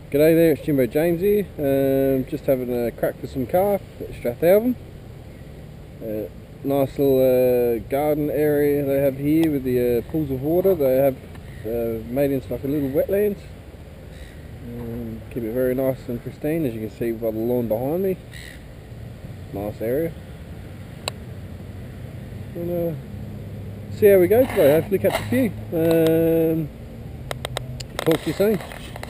G'day there, it's Jimbo James here. Just having a crack for some carp at Strathalbyn. Nice little garden area they have here with the pools of water. They have made into like a little wetlands. Keep it very nice and pristine, as you can see by the lawn behind me. Nice area. And see how we go today. Hopefully catch a few. Talk to you soon.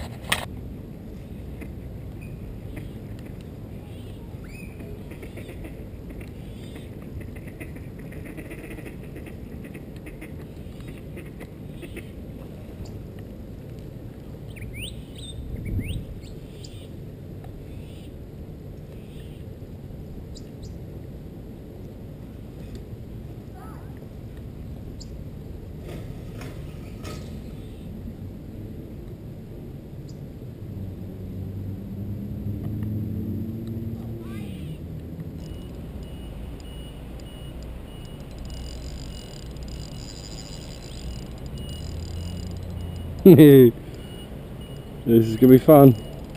This is gonna be fun.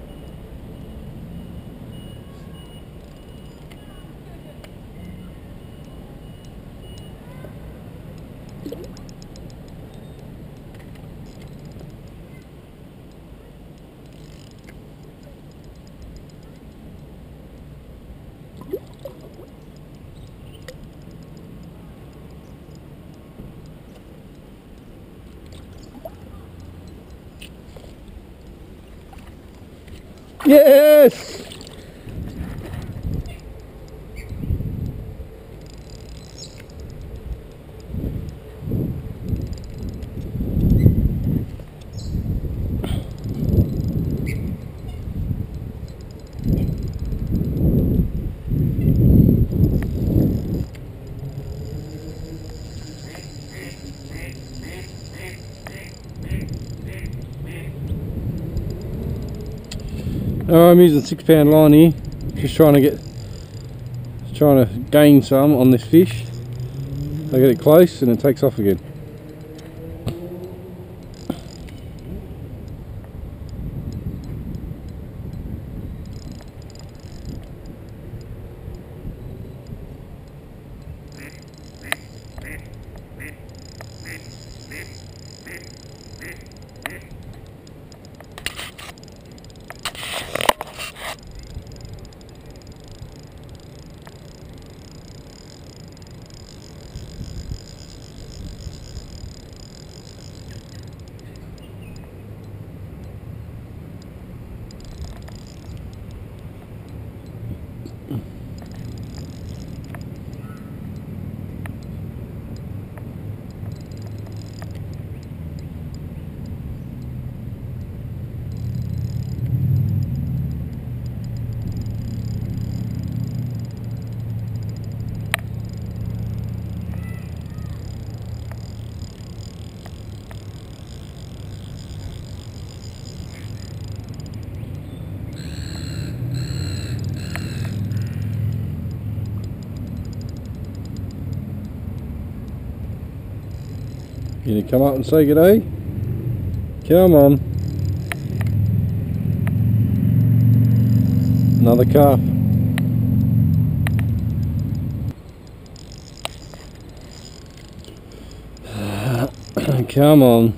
Yes! I'm using 6-pound line here, just trying to gain some on this fish. I get it close and it takes off again. Can you come up and say g'day? Come on. Another carp. Come on.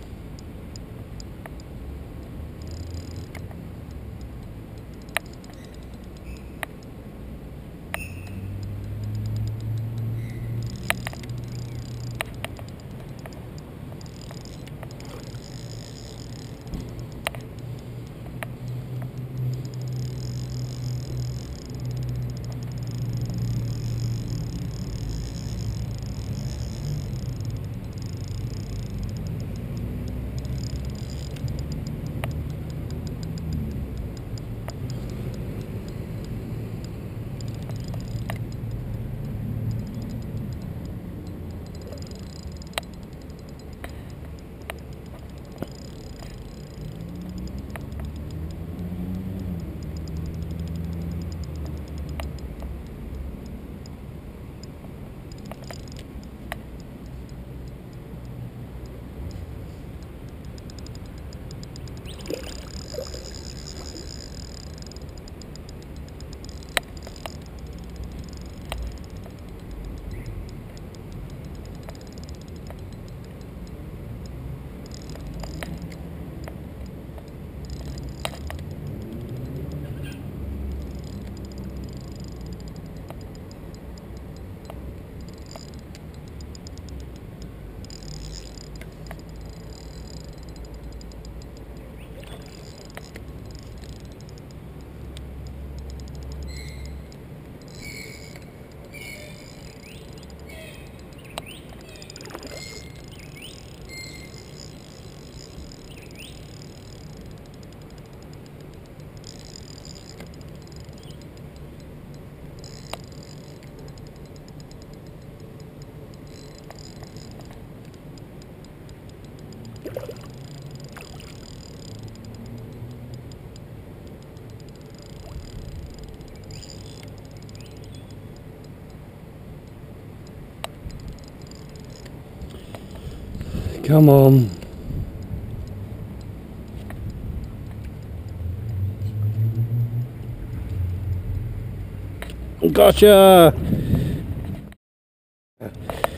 Come on. Gotcha!